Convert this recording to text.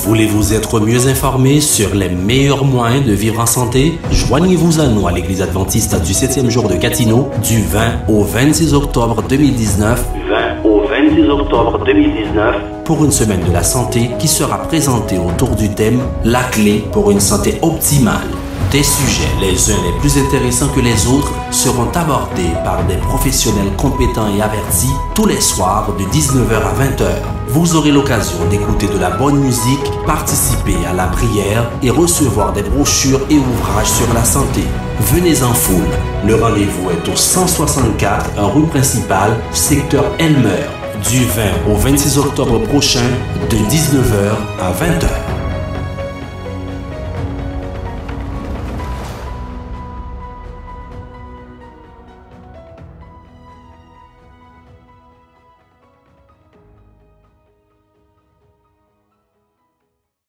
Voulez-vous être mieux informé sur les meilleurs moyens de vivre en santé? Joignez-vous à nous à l'Église adventiste du 7e jour de Gatineau du 20 au 26 octobre 2019. Pour une semaine de la santé qui sera présentée autour du thème « La clé pour une santé optimale ». Des sujets les uns les plus intéressants que les autres seront abordés par des professionnels compétents et avertis tous les soirs de 19h à 20h. Vous aurez l'occasion d'écouter de la bonne musique, participer à la prière et recevoir des brochures et ouvrages sur la santé. Venez en foule. Le rendez-vous est au 164 rue principale, secteur Elmer, du 20 au 26 octobre prochain de 19h à 20h.